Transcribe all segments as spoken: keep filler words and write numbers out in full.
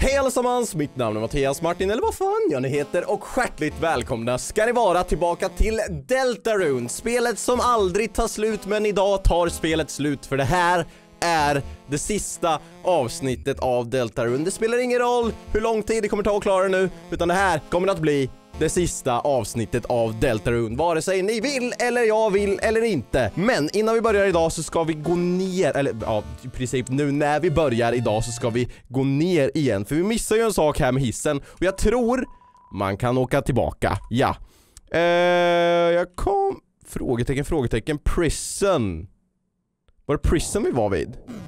Hej allesammans, mitt namn är Mattias Martin, eller vad fan jag nu heter, och hjärtligt välkomna ska ni vara tillbaka till Deltarune, spelet som aldrig tar slut, men idag tar spelet slut, för det här är det sista avsnittet av Deltarune. Det spelar ingen roll hur lång tid det kommer ta att klara nu, utan det här kommer att bli det sista avsnittet av Deltarune, vare sig ni vill eller jag vill eller inte. Men innan vi börjar idag så ska vi gå ner, eller ja, i princip nu när vi börjar idag så ska vi gå ner igen, för vi missar ju en sak här med hissen, och jag tror man kan åka tillbaka. Ja. Eh, jag kom... Frågetecken, frågetecken, prison. Var det prison vi var vid?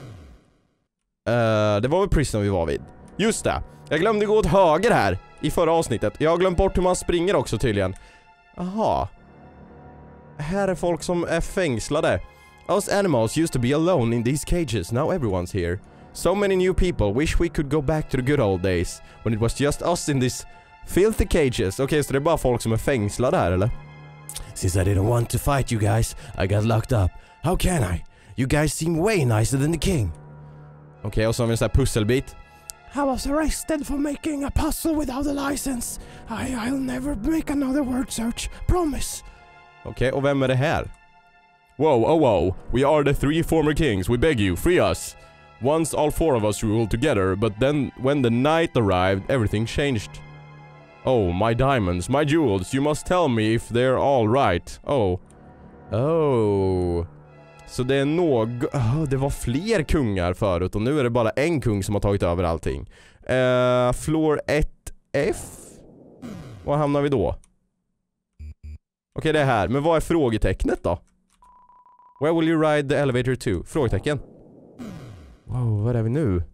Eh, det var väl prison vi var vid. Just det. Jag glömde gå åt höger här i förra avsnittet. Jag har glömt bort hur man springer också tydligen. Aha. Här är folk som är fängslade. Us animals used to be alone in these cages. Now everyone's here. So many new people wish we could go back to the good old days when it was just us in these filthy cages. Okej, okay, så det är bara folk som är fängslade här, eller? Since I didn't want to fight you guys, I got locked up. How can I? You guys seem way nicer than the king. Okej, okay, och så har vi en sån här pusselbit. I was arrested for making a puzzle without a license. I, I'll never make another word search. Promise. Okej, okay, och vem är det här? Whoa, oh wow. We are the three former kings. We beg you, free us. Once all four of us ruled together, but then when the night arrived, everything changed. Oh, my diamonds, my jewels. You must tell me if they're all right. Oh. Oh. Så det är nog... Oh, det var fler kungar förut, och nu är det bara en kung som har tagit över allting. Uh, floor ett F. Var hamnar vi då? Okej, okay, det är här. Men vad är frågetecknet då? Where will you ride the elevator to? Frågetecken. Wow, var är vi nu?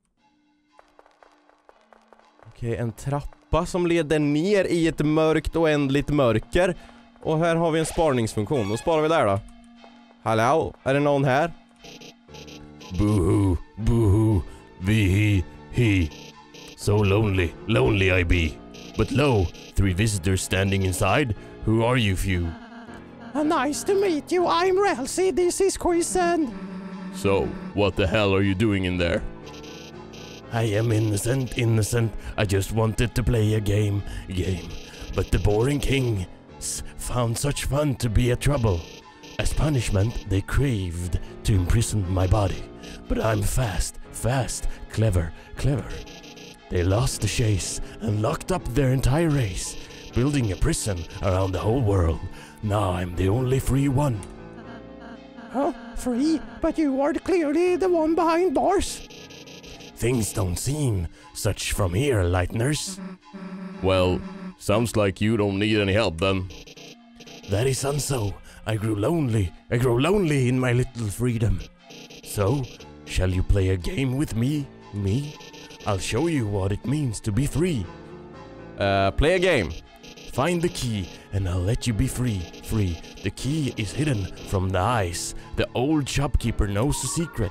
Okej, okay, en trappa som leder ner i ett mörkt oändligt mörker. Och här har vi en sparningsfunktion. Då sparar vi där då. Hallå, är det någon här? Boo-hoo, boo-hoo, vi he So lonely, lonely I be. But lo, three visitors standing inside. Who are you few? Uh, nice to meet you, I'm Ralsei, this is Quizen. So, what the hell are you doing in there? I am innocent, innocent. I just wanted to play a game, game. But the boring king found such fun to be a trouble. As punishment, they craved to imprison my body. But I'm fast, fast, clever, clever. They lost the chase and locked up their entire race, building a prison around the whole world. Now I'm the only free one. Huh? Free? But you are clearly the one behind bars. Things don't seem such from here, Lightners. Well, sounds like you don't need any help then. That is unso. I grew lonely, I grow lonely in my little freedom. So, shall you play a game with me? Me? I'll show you what it means to be free. Uh, play a game. Find the key and I'll let you be free, free. The key is hidden from the eyes. The old shopkeeper knows the secret.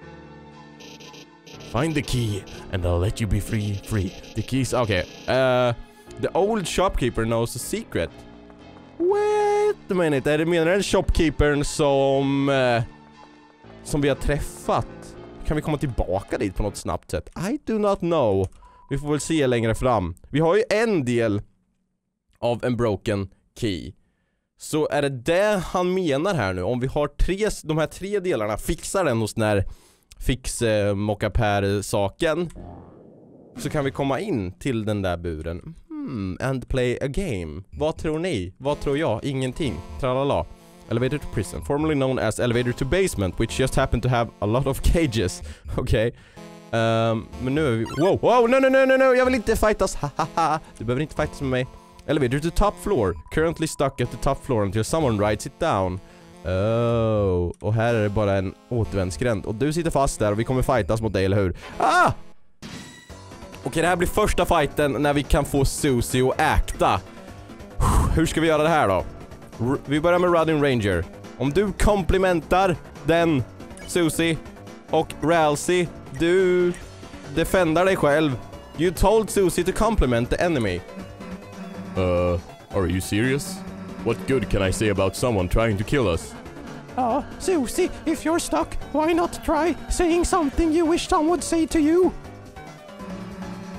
Find the key and I'll let you be free, free. The keys, okay. Uh, the old shopkeeper knows the secret. Wait a minute, är det menar den shopkeepern som eh, som vi har träffat? Kan vi komma tillbaka dit på något snabbt sätt? I do not know. Vi får väl se längre fram. Vi har ju en del av en broken key. Så är det det han menar här nu? Om vi har tre, de här tre delarna, fixar den hos den här fix eh, mockapär-saken, så kan vi komma in till den där buren. Hmm, and play a game. Vad tror ni? Vad tror jag? Ingenting. Tralala. Elevator to prison, formerly known as elevator to basement, which just happened to have a lot of cages. Okej. Okay. Um, men nu är vi... Wow, wow, no, no, no, no, no. Jag vill inte fightas. Hahaha. Du behöver inte fightas med mig. Elevator to top floor. Currently stuck at the top floor until someone rides it down. Oh. Och här är det bara en återvändsgränd. Och du sitter fast där och vi kommer fightas mot dig, eller hur? Ah! Okej, det här blir första fighten när vi kan få Susie att äkta. Hur ska vi göra det här då? R- vi börjar med Rudding Ranger. Om du komplimentar den, Susie, och Ralsei, du defendar dig själv. You told Susie to compliment the enemy. Uh, are you serious? What good can I say about someone trying to kill us? Uh, Susie, if you're stuck, why not try saying something you wish someone would say to you?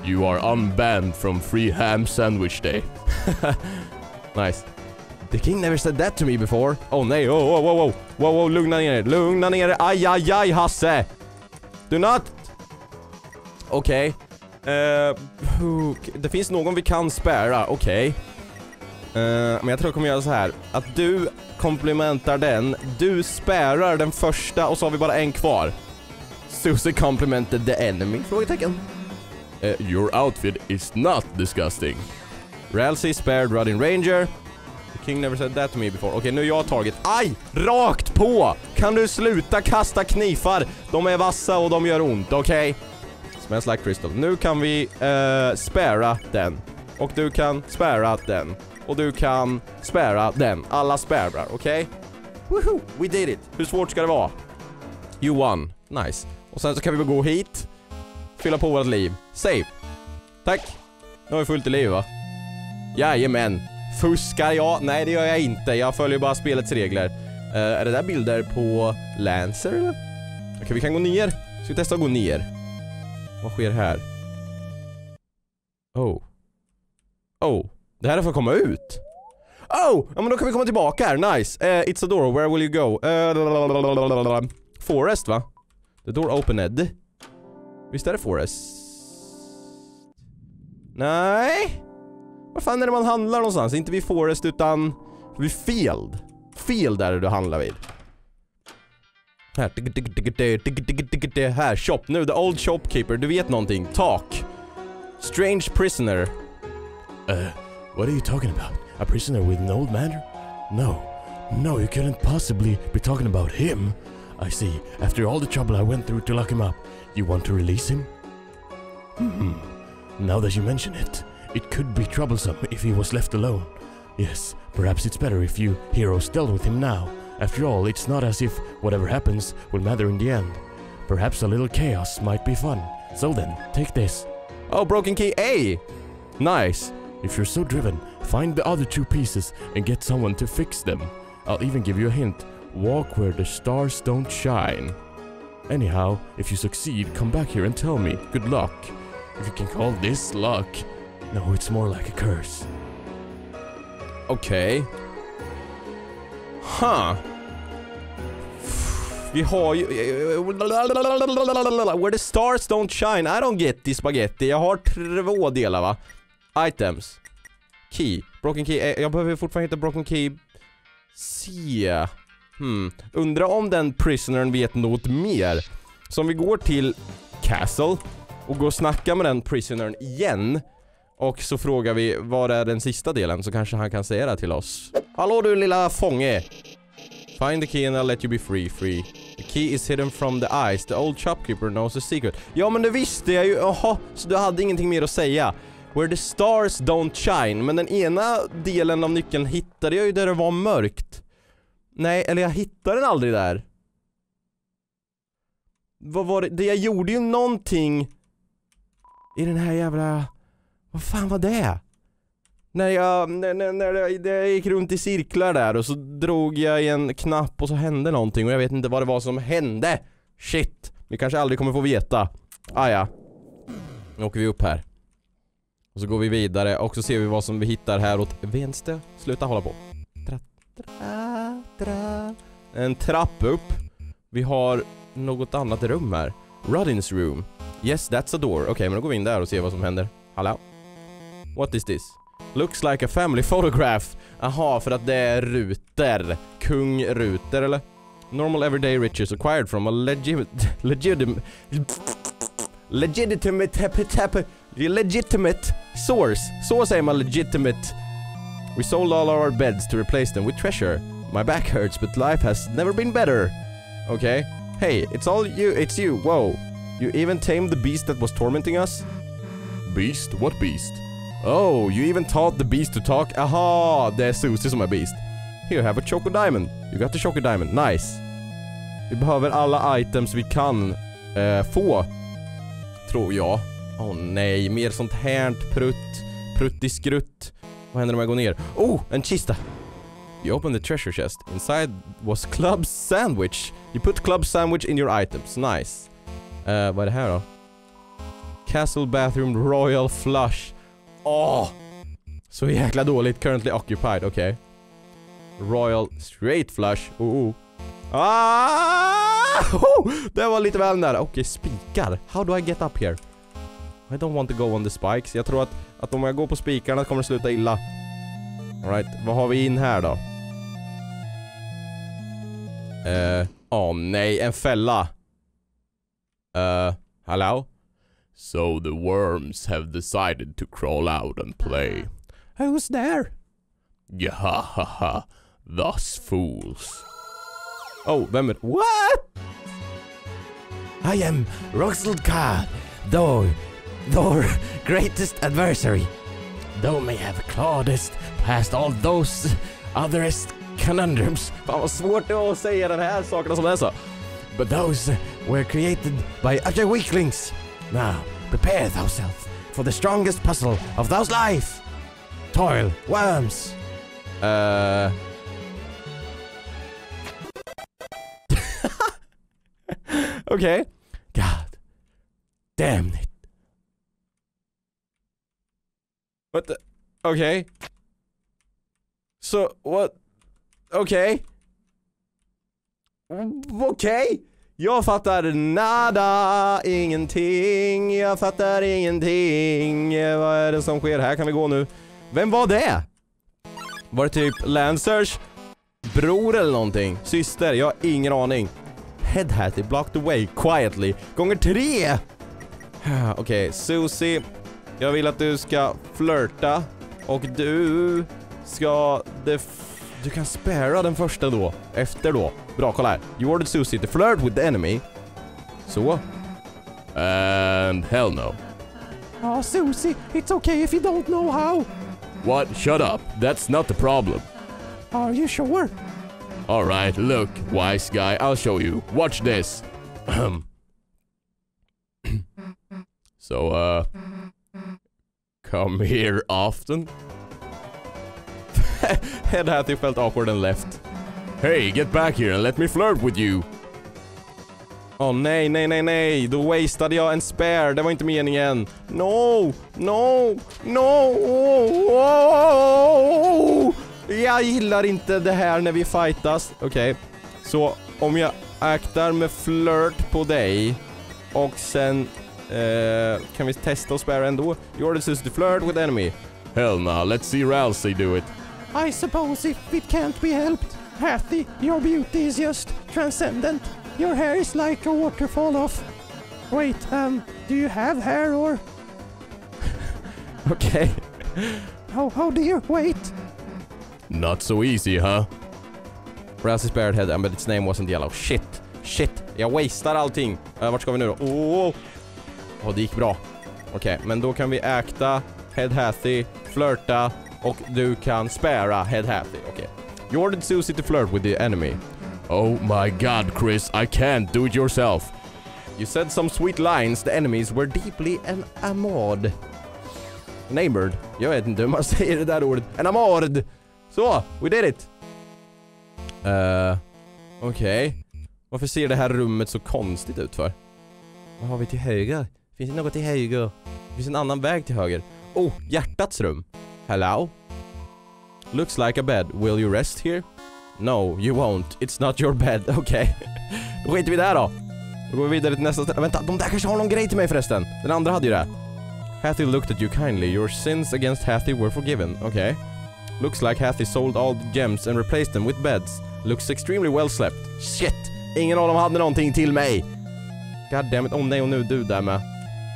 You are unbanned from free ham sandwich day. Nice. The king never said that to me before. Oh nej, oh, oh, oh, oh. Wow, wow, lugna ner er. Lugna ner er. Aj, aj, aj, Hasse. Do not. Okej. Okay. Uh, det finns någon vi kan spärra. Okej. Okay. Uh, men jag tror jag kommer göra så här. Att du komplimentar den. Du spärrar den första och så har vi bara en kvar. Susie complimented the enemy. Frågetecken. Uh, your outfit is not disgusting. Ralsei spared Rudding Ranger. The king never said that to me before. Okej, okay, nu är jag target. Aj! Rakt på! Kan du sluta kasta knifar? De är vassa och de gör ont, okej? Okay? Smells like crystal. Nu kan vi uh, spara den. Och du kan spara den. Och du kan spara den. Alla sparar, okej? Okay? Woohoo! We did it! Hur svårt ska det vara? You won. Nice. Och sen så kan vi väl gå hit. Fylla på vårt liv. Save. Tack. Nu har vi fullt i liv, va? Jajamän. Fuskar jag? Nej, det gör jag inte. Jag följer bara spelets regler. Uh, är det där bilder på Lancer, eller? Okej, okay, vi kan gå ner. Ska vi testa att gå ner? Vad sker här? Oh. Oh. Det här är för att komma ut. Oh! Ja, men då kan vi komma tillbaka här. Nice. Uh, it's a door. Where will you go? Uh, forest, va? The door opened. Visst är det forest? Nej. Vad fan är det man handlar någonstans? Inte vid forest utan vid field. Field är det du handlar vid. Här. Här, shop. Nu, the old shopkeeper. Du vet någonting. Talk. Strange prisoner. Uh, what are you talking about? A prisoner with an old manor? No. No, you couldn't possibly be talking about him. I see. After all the trouble I went through to lock him up, you want to release him? Hmm. Now that you mention it, it could be troublesome if he was left alone. Yes, perhaps it's better if you heroes dealt with him now. After all, it's not as if whatever happens will matter in the end. Perhaps a little chaos might be fun. So then, take this. Oh, broken key A! Nice. If you're so driven, find the other two pieces and get someone to fix them. I'll even give you a hint. Walk where the stars don't shine. Anyhow, if you succeed, come back here and tell me. Good luck. If you can call this luck. No, it's more like a curse. Okej. Okay. Huh. Vi har ju... Where the stars don't shine. I don't get this spaghetti. Jag har två delar, va? Items. Key. Broken key. Jag behöver fortfarande hitta broken key. Se. Hmm. Undrar om den prisonern vet något mer. Så om vi går till Castle och går och snackar med den prisonern igen. Och så frågar vi vad är den sista delen, så kanske han kan säga det till oss. Hallå du lilla fånge. Find the key and I'll let you be free, free. The key is hidden from the eyes. The old shopkeeper knows the secret. Ja, men det visste jag ju. Jaha, så du hade ingenting mer att säga. Where the stars don't shine. Men den ena delen av nyckeln hittade jag ju där det var mörkt. Nej, eller jag hittade den aldrig där. Vad var det? det jag gjorde ju någonting i den här jävla... Vad fan var det? När jag, när, när, när jag, jag gick runt i cirklar där och så drog jag i en knapp och så hände någonting och jag vet inte vad det var som hände. Shit, vi kanske aldrig kommer få veta. Ah ja. Nu åker vi upp här. Och så går vi vidare och så ser vi vad som vi hittar här åt vänster. Sluta hålla på. Tra, tra, tra. En trapp upp. Vi har något annat rum här. Ruddin's room. Yes, that's a door. Okej, okay, men då går vi in där och ser vad som händer. Hallå? What is this? Looks like a family photograph. Aha, för att det är Ruter. Kung Ruter, eller? Normal everyday riches acquired from a legitimate... Legitimate... Legitimate... Legitimate source. Så säger man legitimate. We sold all our beds to replace them with treasure. My back hurts, but life has never been better. Okay. Hey, it's all you. It's you. Whoa. You even tamed the beast that was tormenting us? Beast? What beast? Oh, you even taught the beast to talk? Aha, det är Susie som är beast. Here, have a choco diamond. You got the choco diamond. Nice. Vi behöver alla items vi kan eh, få. Tror jag. Åh oh, nej, mer sånt här prutt. Pruttiskrutt. Vad händer om jag går ner? Oh, en kista. You open the treasure chest. Inside was club sandwich. You put club sandwich in your items. Nice. Uh, vad är det här då? Castle bathroom royal flush. Åh! Så jäkla dåligt. Currently occupied. Okej. Okay. Royal straight flush. Oh, oh. Ah! Oh! Det var lite väl nära. Okej, okay, spikar. How do I get up here? I don't want to go on the spikes. Jag tror att, att om jag går på spikarna kommer det sluta illa. Alright, vad har vi in här då? Eh, åh oh, nej, en fälla. Uh, hello? So the worms have decided to crawl out and play. Who's there? Yahahaha, thus fools. Oh, vem är... What? I am Roxald-Kad, though, though greatest adversary. Though may have clawedest past all those otherest conundrums. Fan vad svårt det var att säga den här sakerna som det är så. But those were created by utter weaklings. Now, prepare thyself for the strongest puzzle of those life. Toil, worms. Uh... Okej. Okay. God damn it. What the... Okej. Okay. So, what... Okej. Okay. Okej. Okay. Jag fattar nada, ingenting. Jag fattar ingenting. Vad är det som sker här? Kan vi gå nu? Vem var det? Var det typ Lancers bror eller någonting? Syster? Jag har ingen aning. Head Hattie blocked away quietly. Gånger tre! Okej, okay, Susie. Jag vill att du ska flirta. Och du ska... Du kan spara den första då. Efter då. Bra, kolla här. You ordered Susie to flirt with the enemy. Så. And hell no. Oh, Susie, it's okay if you don't know how. What? Shut up. That's not the problem. Are you sure? All right, look, wise guy, I'll show you. Watch this. So, uh... come here often? Head Hattie felt awkward and left. Hey, get back here and let me flirt with you. Åh oh, nej, nej, nej, nej. Då wastade jag en spare. Det var inte meningen. No, no, no. Oh! Jag gillar inte det här när vi fightas. Okej. Okay. Så om jag aktar med flirt på dig och sen eh, kan vi testa och spara ändå. You're the to flirt with enemy. Hell no, let's see Ralsei do it. I suppose if it can't be helped, Hattie, your beauty is just transcendent. Your hair is like a waterfall of... Wait, um, do you have hair or... Okay. How, how do you... Wait. Not so easy, huh? Ralsei spared head, but its name wasn't yellow. Shit. Shit. Jag wastar allting. Uh, vart ska vi nu då? Åh, oh. oh, det gick bra. Okej, okay, men då kan vi äkta Head Hattie, flirta och du kan spara Head Hattie. Okej. Okay. You ordered Susie to flirt with the enemy. Oh my god, Chris, I can't do it yourself. You said some sweet lines. The enemies were deeply enamored. Enamored? Jag vet inte hur man säger det där ordet. Enamored! Så, we did it! Uh, Okej. Okay. Varför ser det här rummet så konstigt ut för? Vad har vi till höger? Finns det något till höger? Det finns en annan väg till höger. Oh, hjärtats rum. Hello? Looks like a bed. Will you rest here? No, you won't. It's not your bed. Okej. Okay. Då skiter vi där då. Då går vi vidare till nästa ställe. Vänta, de där kanske har någon grej till mig förresten. Den andra hade ju det. Hattie looked at you kindly. Your sins against Hattie were forgiven. Okej. Okay. Looks like Hattie sold all the gems and replaced them with beds. Looks extremely well slept. Shit! Ingen av dem hade någonting till mig. God damn it. Oh nej, och nu du där med.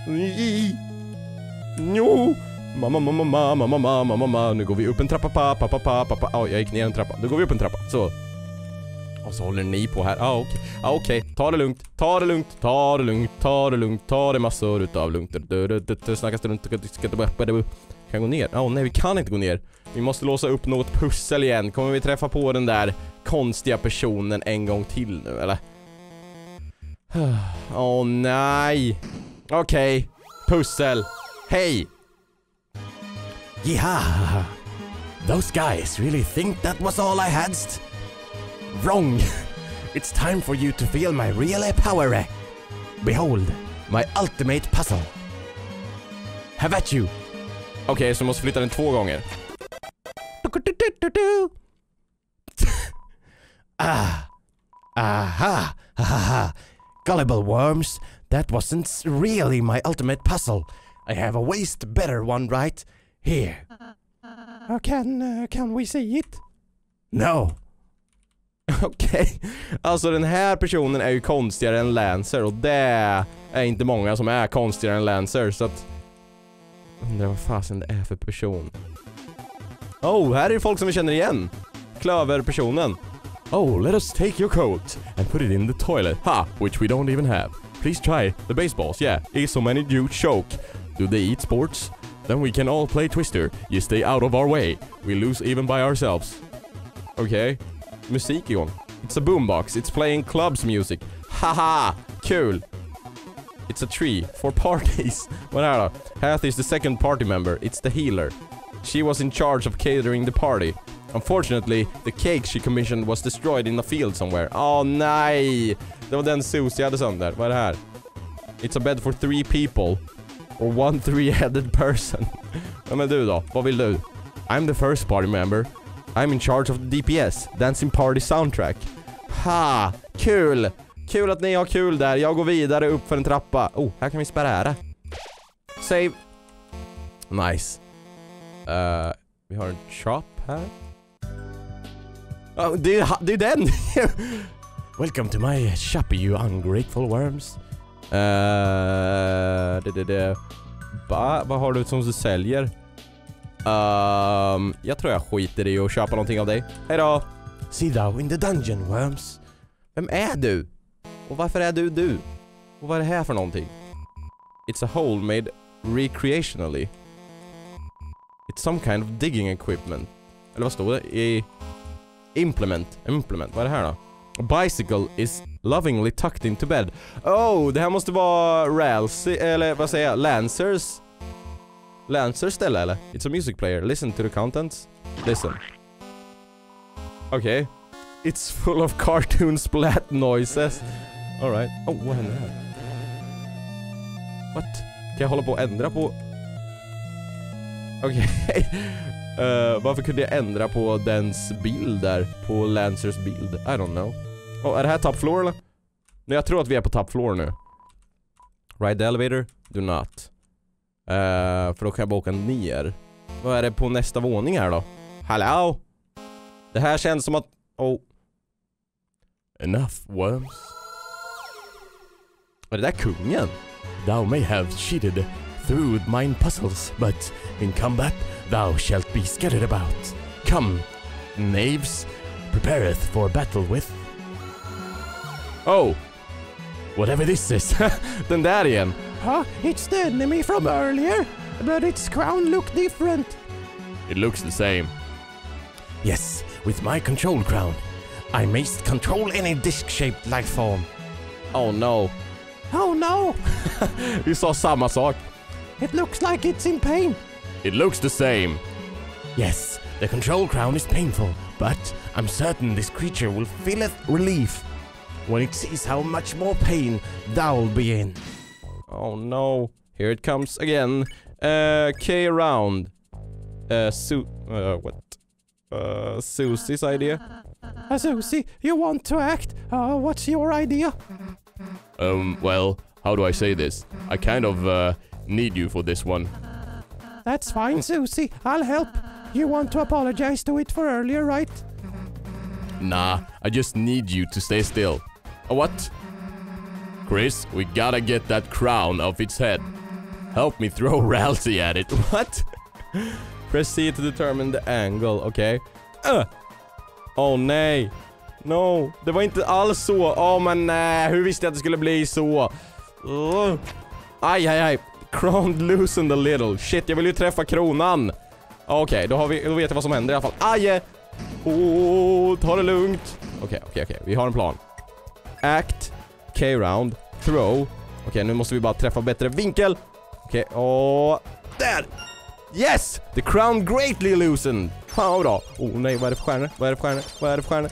Jo! Mamma, mamma, mamma, mamma, mamma, mamma. Nu går vi upp en trappa, pappa, pappa, pappa. Oj, jag gick ner en trappa. Nu går vi upp en trappa. Så. Och så håller ni på här. Ah, okej. Okay. Ah, okej. Okay. Ta det lugnt. Ta det lugnt. Ta det lugnt. Ta det lugnt. Ta det massor utav lugnt. Snackas det runt. Kan gå ner. Åh oh, nej, vi kan inte gå ner. Vi måste låsa upp något pussel igen. Kommer vi träffa på den där konstiga personen en gång till nu, eller? Åh oh, nej. Okej. Okay. Pussel. Hej. Yeah. Those guys really think that was all I had? Wrong. It's time for you to feel my real power. Behold, my ultimate puzzle. Have at you! Okej, okay, så måste flytta den två gånger. ah! Aha! Haha! Gullible worms, that wasn't really my ultimate puzzle. I have a waste better one right here. Uh, can, uh, can we see it? No. Okej, okay. Alltså den här personen är ju konstigare än Lancer. Och det är inte många som är konstigare än Lancer. Så att... undrar vad fasen det är för person. Oh, här är folk som vi känner igen. Klöverpersonen. Oh, let us take your coat and put it in the toilet. Ha, which we don't even have. Please try the baseballs. Yeah, eat so many you choke. Do they eat sports? Then we can all play Twister. You stay out of our way. We lose even by ourselves. Okay. Musik igång. It's a boombox. It's playing clubs music. Haha! Kul! It's a tree for parties. Vad är det då? Hathy is the second party member. It's the healer. She was in charge of catering the party. Unfortunately, the cake she commissioned was destroyed in a field somewhere. Åh oh, nej! Det var den Susie hade sönder. Vad är det här? It's a bed for three people. Or one three-headed person. Ja, men du då? Vad vill du? I'm the first party member. I'm in charge of the D P S. Dancing Party Soundtrack. Ha! Kul! Kul att ni har kul där. Jag går vidare upp för en trappa. Oh, här kan vi spärra. Save. Nice. Uh, vi har en shop här. Oh, det är, det är den! Welcome to my shop, you ungrateful worms. Uh, det, det, det. Ba, vad har du som du säljer? Um, jag tror jag skiter i att köpa någonting av dig. Hejdå! See thou in the dungeon, worms. Vem är du? Och varför är du du? Och vad är det här för någonting? It's a hole made recreationally. It's some kind of digging equipment. Eller vad står det? I implement. Implement. Vad är det här då? A bicycle is lovingly tucked into bed. Oh, det här måste vara Ralsy, eller vad säger jag? Lancers. Lancers ställe eller? It's a music player. Listen to the contents. Listen. Okay. It's full of cartoon splat noises. All right. Oh, vad händer här? What? Kan jag hålla på och ändra på? Okej. Okay. uh, varför kunde jag ändra på dens bild där? På Lancers bild? I don't know. Oh, är det här top floor eller? Nej, jag tror att vi är på top floor nu. Ride the elevator? Do not. Uh, för då kan jag bara åka ner. Vad är det på nästa våning här då? Hallå? Det här känns som att... Oh. Enough, worms. Är det där kungen? Thou may have cheated through mine puzzles, but in combat thou shalt be scattered about. Come, knaves, prepareth for battle with... Oh! Whatever this is. Den där igen. Huh? It's the enemy from earlier, but its crown look different. It looks the same. Yes, with my control crown, I may control any disc-shaped life form. Oh no. Oh no! Vi sa samma sak. It looks like it's in pain. It looks the same. Yes, the control crown is painful, but I'm certain this creature will feel it relief when it sees how much more pain thou'll be in. Oh no. Here it comes again. Uh, K around. Uh, Su... Uh, what? Uh, Susie's idea? Uh, Susie, you want to act? Uh, what's your idea? Um, well, how do I say this? I kind of, uh, need you for this one. That's fine, Susie. I'll help. You want to apologize to it for earlier, right? Nah, I just need you to stay still. Uh, what? Chris, we gotta get that crown off its head. Help me throw Ralsy at it. What? Press C to determine the angle, okej. Okay. Uh. Oh nej. No, det var inte alls så. Åh oh, men nej, hur visste jag att det skulle bli så? Uh. Aj, aj, aj. Crown loosened a little. Shit, jag vill ju träffa kronan. Okej, okay, då, har vi, då vet jag vad som händer i alla fall. Aj! Oh, ta det lugnt. Okej, okay, okej, okay, okej. Okay. Vi har en plan. Act, K-round, throw. Okej, okay, nu måste vi bara träffa bättre vinkel. Okej, okay, och... Där! Yes! The crown greatly loosened. Fan då. Oh nej, vad är det för stjärnor? Vad är det för stjärnor? Vad är det för stjärnor?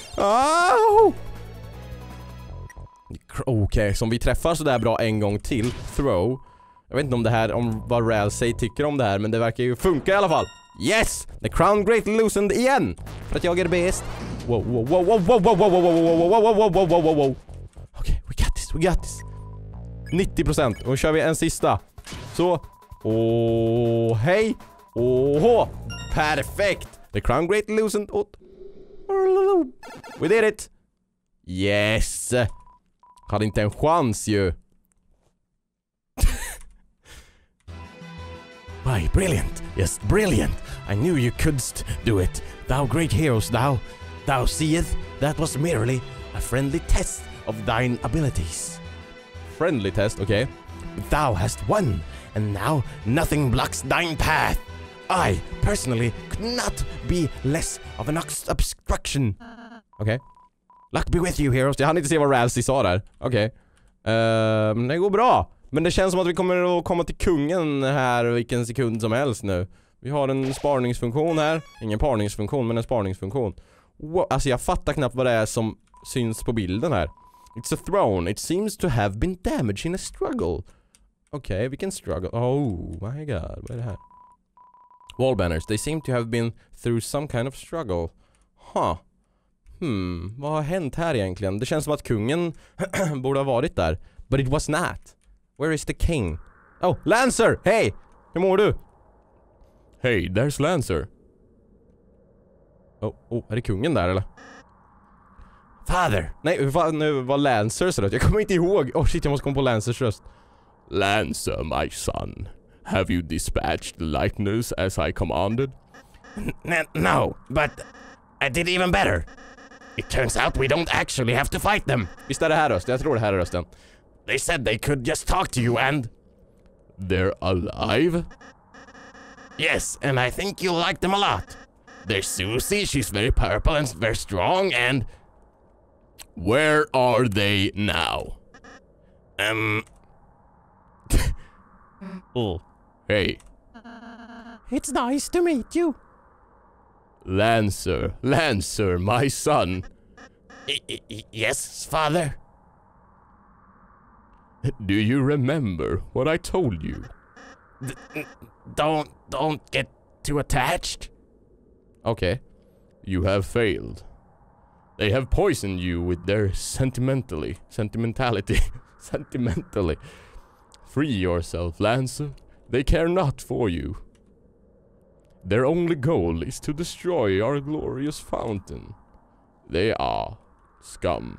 Oh! Okej, okay, som vi träffar så där bra en gång till. Throw. Jag vet inte om det här, om vad Ralsei tycker om det här, men det verkar ju funka i alla fall. Yes! The crown great loosened igen! För att jag är bäst. Wow, wow, wow, wow, wow, wow, wow, wow, wow, wow, wow, wow, wow, wow, wow, wow. Okej, we got this, we got this. nittio procent. Och nu kör vi en sista. Så. Åh, hej. Åh, perfekt. The crown great loosened. We did it. Yes. Hade inte en chans ju. Why, brilliant. Yes, brilliant. I knew you couldst do it. Thou great heroes, thou. Thou seeth, that was merely a friendly test of thine abilities. Friendly test, okay. But thou hast won, and now nothing blocks thine path. I, personally, could not be less of an obstruction. Okay. Luck be with you, heroes. Jag hann inte se vad Ralsei sa där. Okej. Okay. Uh, det går bra. Men det känns som att vi kommer att komma till kungen här vilken sekund som helst nu. Vi har en sparningsfunktion här. Ingen parningsfunktion, men en sparningsfunktion. Wow. Alltså jag fattar knappt vad det är som syns på bilden här. It's a throne. It seems to have been damaged in a struggle. Okej, okay, vilken struggle? Oh my god, vad är det här? Wall banners. They seem to have been through some kind of struggle. Huh. Hmm, vad har hänt här egentligen? Det känns som att kungen borde ha varit där. But it was not. Where is the king? Oh, Lancer! Hej! Hur mår du? Hey, there's Lancer. Oh, oh, är det kungen där eller? Father! Nej, hur fan nu var Lancers röst? Jag kommer inte ihåg. Oh shit, jag måste komma på Lancers röst. Lancer, my son. Have you dispatched the lightners as I commanded? N no, but I did even better. It turns out we don't actually have to fight them. Visst är det här rösten? Jag tror det här är rösten. They said they could just talk to you and... They're alive? Yes, and I think you'll like them a lot. There's Susie, she's very purple and very strong, and... Where are they now? Um... Oh. Hey. It's nice to meet you. Lancer, Lancer, my son. I I yes, father? Do you remember what I told you? D don't, don't get too attached. Okay. You have failed. They have poisoned you with their sentimentally, sentimentality, sentimentally. Free yourself, Lancer. They care not for you. Their only goal is to destroy our glorious fountain. They are scum.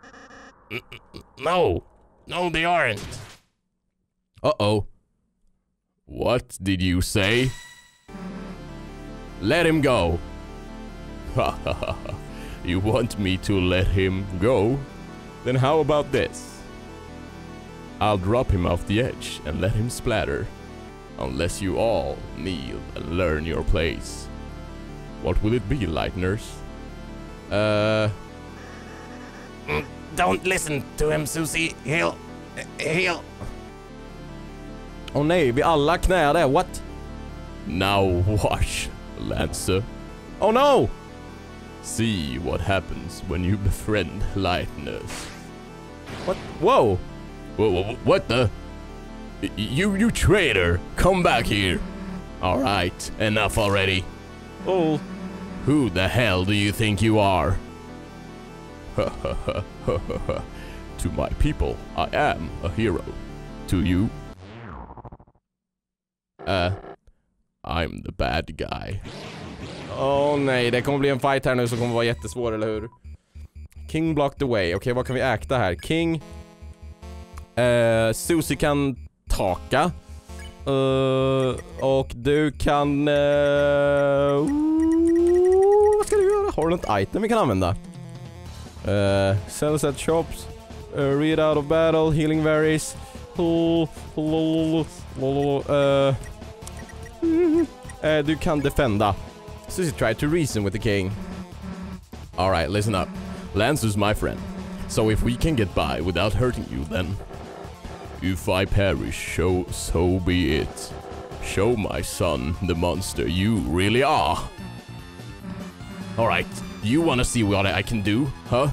No, no they aren't. Uh-oh. What did you say? Let him go. You want me to let him go? Then how about this? I'll drop him off the edge and let him splatter. Unless you all kneel and learn your place. What will it be, Lightners? Uh... Mm, don't listen to him, Susie. He'll... He'll... Oh nej, vi alla knäade. What? Now watch, Lancer. Oh no! See what happens when you befriend Lightners. What? Whoa! Whoa, whoa, what the? You, you traitor! Come back here! Alright, enough already. Oh. Who the hell do you think you are? To my people, I am a hero. To you? Uh, I'm the bad guy. Åh oh, nej, det kommer bli en fight här nu som kommer vara jättesvår, eller hur? King blocked the way. Okej, okay, vad kan vi äkta här? King... Uh, Susie kan taka. Uh, och du kan... Uh, uh, vad ska du göra? Har du något item vi kan använda? Uh, sells at shops. Uh, read out of battle. Healing varies. Uh, uh, uh, uh, du kan defenda. Susie tried to reason with the king. Alright, listen up. Lancer's my friend. So if we can get by without hurting you, then... If I perish, show, so be it. Show my son the monster you really are. Alright, you wanna see what I can do, huh?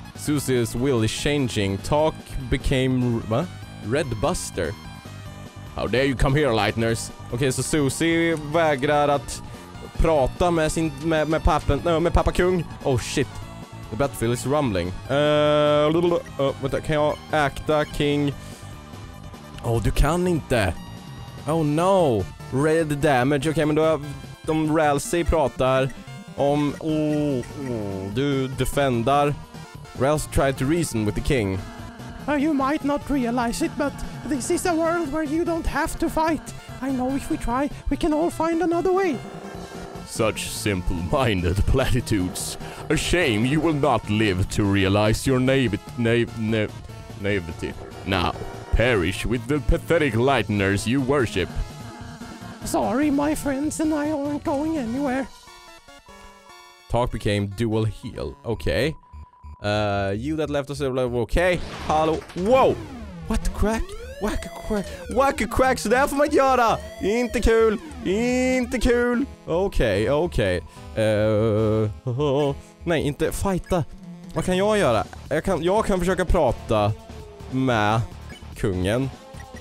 Susie's will is changing. Talk became... What? Red Buster. How dare you come here, Lightners? Okej, okay, så Susie vägrar att prata med sin med, med pappen, nej, med pappa kung. Oh shit. The battlefield is rumbling. Uh, uh, vänta, kan jag äkta king? Oh, du kan inte. Oh no. Red damage. Okej, okay, men då de Ralsei pratar om oh, oh, du defendar. Ralsei tried to reason with the king. Uh, you might not realize it, but this is a world where you don't have to fight. I know if we try, we can all find another way. Such simple-minded platitudes. A shame you will not live to realize your naive, naive, naive, naivety. Now, perish with the pathetic Lightners you worship. Sorry, my friends and I aren't going anywhere. Talk became dual heal. Okay. Uh, you that left us, okay. Hallå. Wow! What the crack? Whack a crack. Whack a crack, så där får man göra! Inte kul! Inte kul! Okej, okay, okej. Okay. Uh, uh, nej, inte fighta. Vad kan jag göra? Jag kan, jag kan försöka prata med kungen.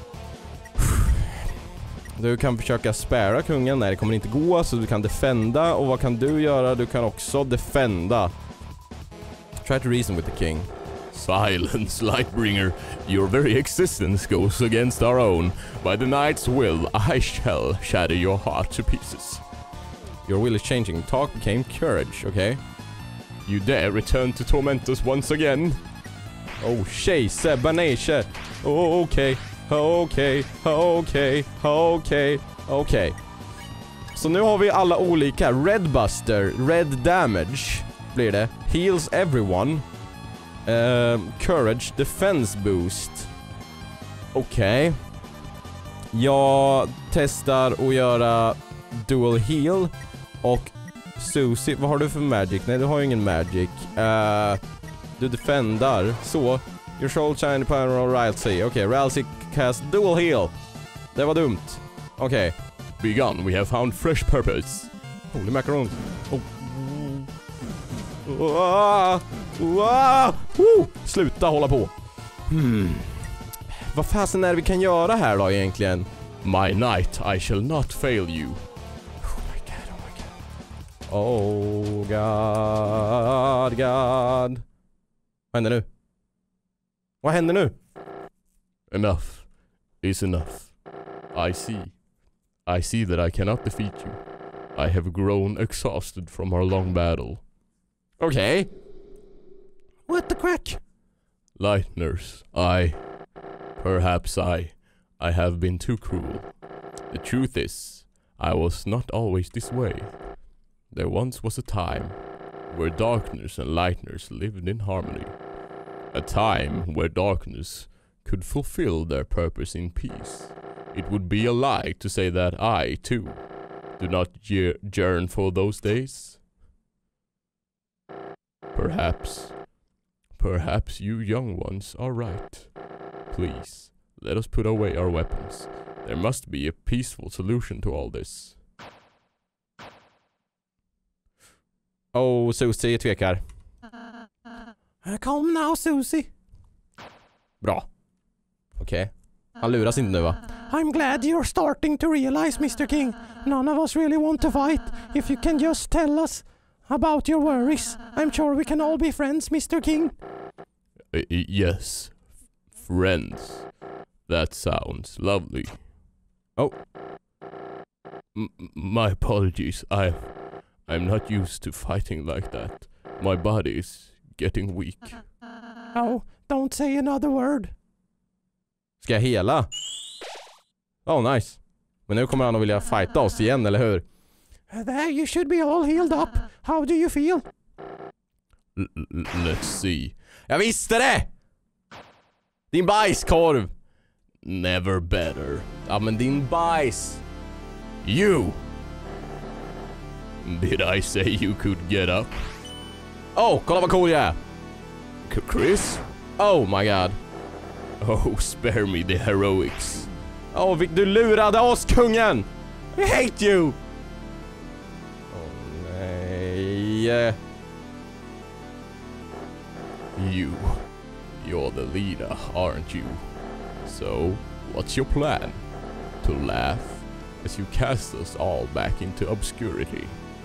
Du kan försöka spara kungen. Nej, det kommer inte gå, så du kan defenda. Och vad kan du göra? Du kan också defenda. Try to reason with the king. Silence, Lightbringer. Your very existence goes against our own. By the knight's will, I shall shatter your heart to pieces. Your will is changing. Talk became courage, okay? You dare return to torment us once again? Oh, tjej, Sebanation. Oh, okay. Okej, okej, okej, okej. Så nu har vi alla olika. Redbuster, red damage blir det. Heals everyone. Uh, courage, defense boost. Okej. Okay. Jag testar att göra dual heal. Och Susie, vad har du för magic? Nej, du har ju ingen magic. Uh, du defendar. Så. Your soul shine upon Ralsei. Okej, okay, Ralsei cast dual heal. Det var dumt. Okej. Okay. Begun, we have found fresh purpose. Holy macarons. Oh. Uh, uh, uh. Sluta hålla på. Hmm. Vad fasen är det vi kan göra här då egentligen? My knight, I shall not fail you. Oh my god, oh my god. Oh god, god. Vad händer nu? Vad händer nu? Enough is enough. I see. I see that I cannot defeat you. I have grown exhausted from our long battle. Okay. What the crack? Lightners, I... Perhaps I... I have been too cruel. The truth is, I was not always this way. There once was a time where darkness and lightners lived in harmony. A time where darkness could fulfill their purpose in peace. It would be a lie to say that I, too, do not yearn for those days. Perhaps, perhaps you young ones are right. Please, let us put away our weapons. There must be a peaceful solution to all this. Oh, Susie tvekar. Come now, Susie. Bra. Okej. Okay. Han luras inte nu, va? I'm glad you're starting to realize, Mister King. None of us really want to fight. If you can just tell us about your worries, I'm sure we can all be friends, Mister King. Uh, yes. Friends. That sounds lovely. Oh. M my apologies. I, I'm not used to fighting like that. My body is getting weak. Oh, don't say another word. Ska jag hela? Oh, nice. Men nu kommer han att vilja fighta oss igen, eller hur? There, you should be all healed up. How do you feel? L let's see. Jag visste det! Din bajskorv! Never better. Ja, men din bajs. You! Did I say you could get up? Oh, kolla vad cool jag är! C Chris? Oh my god. Oh, spare me the heroics. Oh, du lurade oss, kungen! I hate you! Oh, nej. You. You're the leader, aren't you? So, what's your plan? to laugh as you cast us all back into obscurity.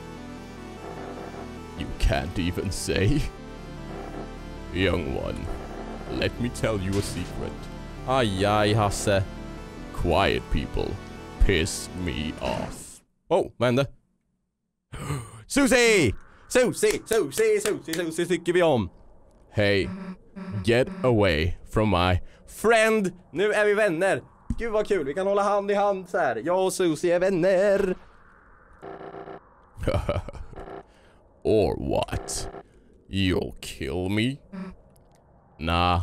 You can't even say? Young one, let me tell you a secret. Aj, aj, Hasse. Quiet people piss me off. Oh, vad hände? Susie! Susie! Susie! Susie! Susie tycker vi om. Hey, get away from my... Friend! Nu är vi vänner. Gud vad kul, vi kan hålla hand i hand så här. Jag och Susie är vänner. Or what? You'll kill me? Nah.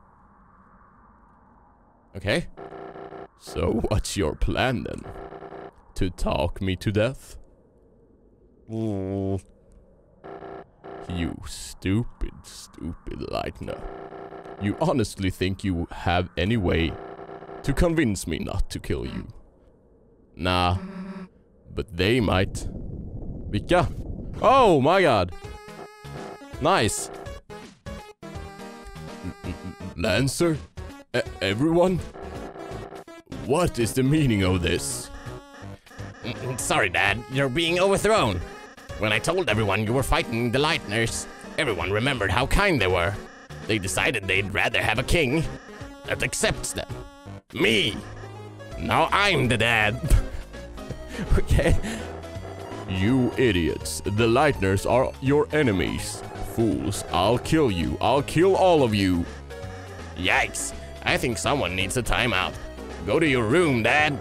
Okay. So what's your plan then? To talk me to death? Mm. You stupid, stupid Lightner. You honestly think you have any way to convince me not to kill you? Nah. But they might. Vilka? Oh my god. Nice. Lancer? E everyone? What is the meaning of this? Mm, Sorry, Dad. You're being overthrown. When I told everyone you were fighting the Lightners, everyone remembered how kind they were. They decided they'd rather have a king that accepts them. Me! Now I'm the dad. Okay. You idiots. The Lightners are your enemies. Fools. I'll kill you. I'll kill all of you. Yikes. I think someone needs a timeout. Go to your room, Dad.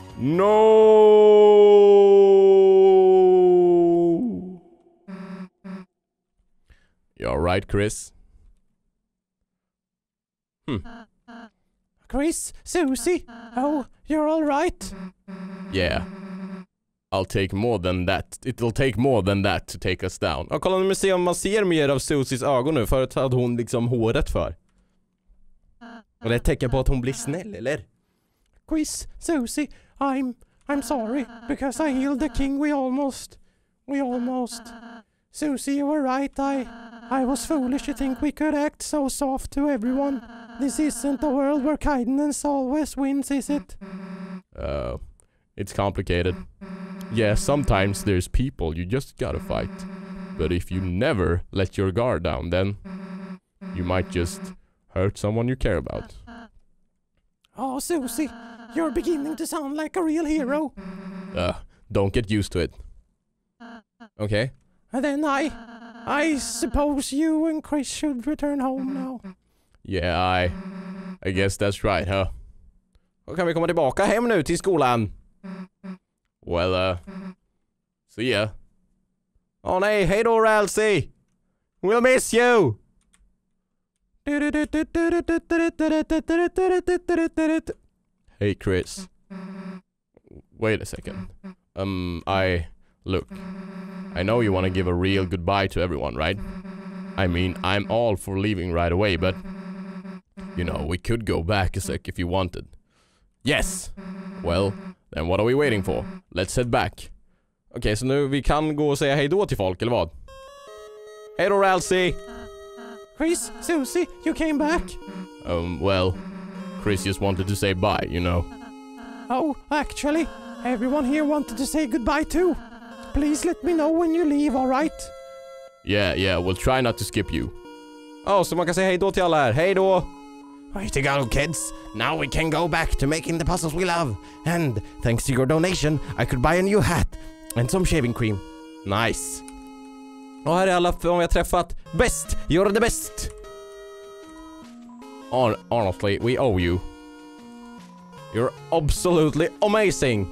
No! You alright, Chris? Hmm. Chris, Susie, oh, you're all right. Yeah. I'll take more than that. It'll take more than that to take us down. Ja, kolla nu se om man ser mer av Susies ögon nu. Förut hade hon liksom håret för. Och det är ett tecken på att hon blir snäll, eller? Chris, Susie, I'm I'm sorry because I healed the king. We almost we almost Susie, you were right. I I was foolish to think we could act so soft to everyone. This isn't a world where kindness always wins, is it? Uh, it's complicated. Yeah, sometimes there's people you just gotta fight. But if you never let your guard down, then you might just hurt someone you care about. Oh, Susie, you're beginning to sound like a real hero. Uh, don't get used to it. Okay. And then I I suppose you and Chris should return home now. Yeah, I... I guess that's right, huh? Då kan vi komma tillbaka hem nu till skolan. Well, uh... see ya. Åh oh, nej, hej då Ralsei! We'll miss you! Hey, Chris. Wait a second. Um, I... Look. I know you want to give a real goodbye to everyone, right? I mean, I'm all for leaving right away, but... You know, we could go back a sec if you wanted. Yes! Well, then what are we waiting for? Let's head back. Okej, okay, så nu vi kan gå och säga hej då till folk, eller vad? Hej då Ralsei! Chris, Susie, you came back? Um, well... Chris just wanted to say bye, you know. Oh, actually, everyone here wanted to say goodbye too. Please let me know when you leave, alright? Yeah, yeah, we'll try not to skip you. Oh, så man kan säga hej då till alla här. Hej då! Way to go, kids. Now we can go back to making the puzzles we love. And thanks to your donation, I could buy a new hat and some shaving cream. Nice. Och här är alla som vi har träffat. Best! You're the best! Hon honestly, we owe you. You're absolutely amazing!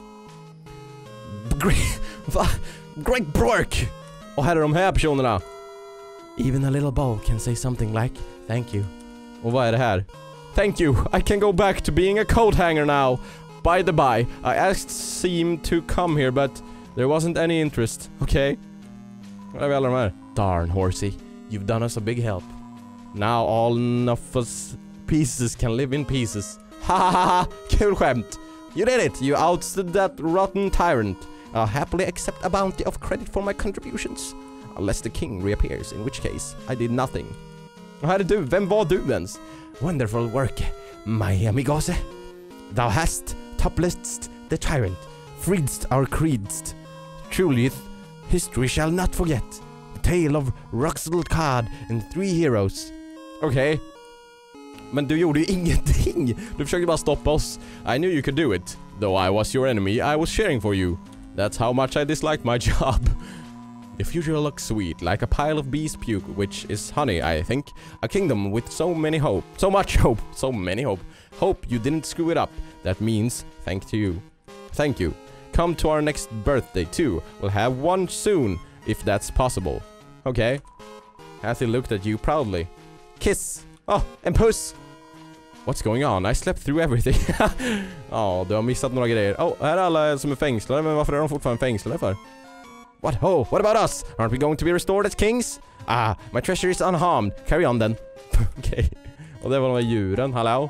Great, great work! Och här är de här personerna. Even a little ball can say something like thank you. Och vad är det här? Thank you, I can go back to being a coat hanger now. By the by, I asked Seem to come here but there wasn't any interest, okay? Vad är vi alla de här? Darn Horsey, you've done us a big help. Now all of us pieces can live in pieces. Ha ha ha ha! Kul skämt! You did it! You ousted that rotten tyrant. I'll happily accept a bounty of credit for my contributions. Unless the king reappears, in which case I did nothing. Och här är du, vem var du ens? Wonderful work, my amigos. Thou hast topless the tyrant, freedst our creedst. Truly, history shall not forget the tale of Roxel Card and three heroes. Okej. Okay. Men du gjorde ju ingenting. Du försökte bara stoppa oss. I knew you could do it. Though I was your enemy, I was cheering for you. That's how much I disliked my job. The future looks sweet, like a pile of beast puke, which is honey, I think. A kingdom with so many hope. So much hope. So many hope. Hope you didn't screw it up. That means thank to you. Thank you. Come to our next birthday too. We'll have one soon, if that's possible. Okay. Hathy looked at you proudly. Kiss. Oh, and puss. What's going on? I slept through everything. Ja, oh, du har missat några grejer. Oh, här är alla som är fängslade, men varför är de fortfarande fängslade för? What? Oh, what about us? Aren't we going to be restored as kings? Ah, my treasure is unharmed. Carry on then. Okej. Okay. Och det var de här djuren, hallå?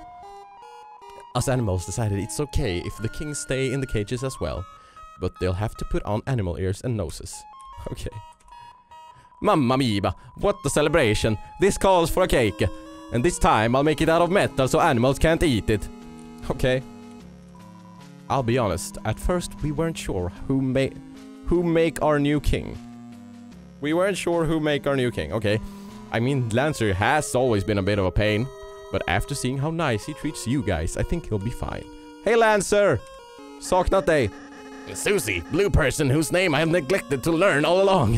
Us animals decided it's okay if the kings stay in the cages as well. But they'll have to put on animal ears and noses. Okay. Mamma mia, what a celebration. This calls for a cake. And this time I'll make it out of metal so animals can't eat it. Okay. I'll be honest, at first we weren't sure who made who make our new king. We weren't sure who make our new king. Okay. I mean, Lancer has always been a bit of a pain, but after seeing how nice he treats you guys, I think he'll be fine. Hey Lancer! Saknat dig. Susie, blue person whose name I have neglected to learn all along.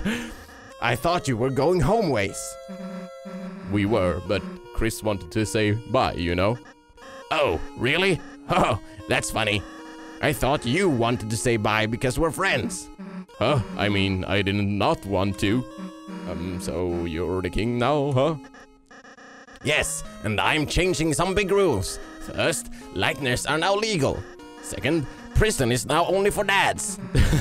I thought you were going home ways. We were, but Chris wanted to say bye, you know. Oh, really? Oh, that's funny. I thought you wanted to say bye because we're friends. Huh? I mean, I did not want to. Um, so you're the king now, huh? Yes, and I'm changing some big rules. First, likeness are now legal. Second, prison is now only for dads.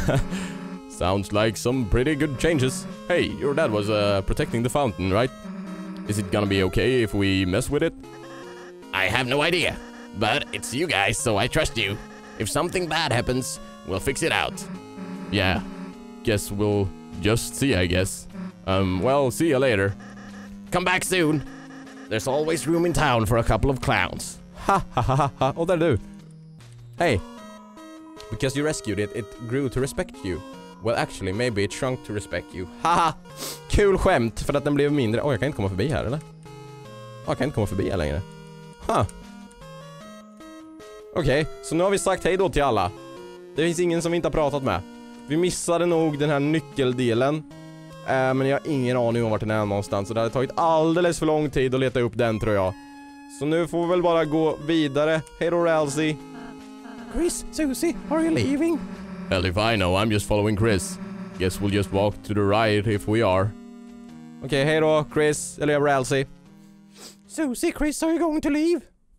Sounds like some pretty good changes. Hey, your dad was uh, protecting the fountain, right? Is it gonna be okay if we mess with it? I have no idea, but it's you guys, so I trust you. If something bad happens, we'll fix it out. Yeah, guess we'll just see, I guess. Um, well, see you later. Come back soon. There's always room in town for a couple of clowns. Ha ha ha ha. Oh, där du. Hey. Because you rescued it, it grew to respect you. Well, actually, maybe it shrunk to respect you. Haha! Kul skämt för att den blev mindre. Åh, oh, jag kan inte komma förbi här, eller? Oh, jag kan inte komma förbi här längre. Ha! Okej, okay, så nu har vi sagt hej då till alla. Det finns ingen som vi inte har pratat med. Vi missade nog den här nyckeldelen. Äh, men jag har ingen aning om vart den är någonstans. Så det hade tagit alldeles för lång tid att leta upp den, tror jag. Så nu får vi väl bara gå vidare. Hej då, Ralsei. Chris, Susie, are you leaving? Hell if I know, I'm just following Chris. Guess we'll just walk to the right if we are. Okej, okay, hej då, Chris. Eller Ralsei. Susie, Chris, are you going to leave?